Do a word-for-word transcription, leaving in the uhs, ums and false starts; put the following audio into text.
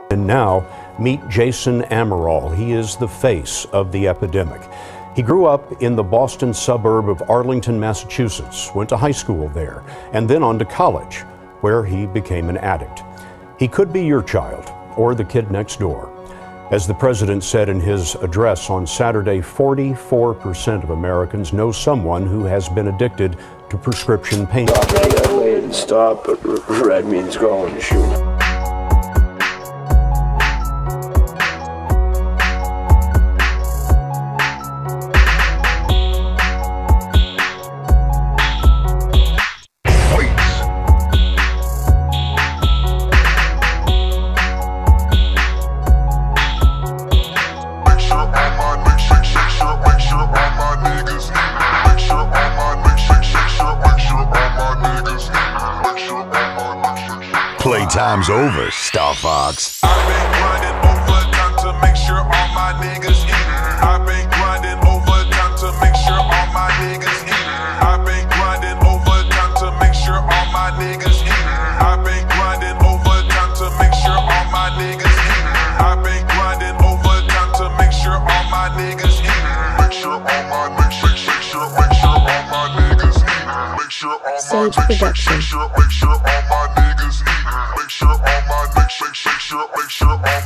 And now, meet Jason Amaral. He is the face of the epidemic. He grew up in the Boston suburb of Arlington, Massachusetts, went to high school there, and then on to college, where he became an addict. He could be your child or the kid next door. As the president said in his address on Saturday, forty-four percent of Americans know someone who has been addicted to prescription pain. I wait and stop, but red means go and shoot. Playtime's over, Star Fox. I've been grinding overtime to make sure all my niggas eat. I've been grinding overtime to make sure all my niggas eat. I've been grinding overtime to make sure all my niggas eat. I've been grinding overtime to make sure all my niggas eat. I've been grinding overtime to make sure all my niggas eat. Make sure all my niggas, make sure, make sure all my niggas eat. Make sure all my Sage Production. Make sure, make sure all my niggas eat. Make sure all my niggas, make sure, make sure all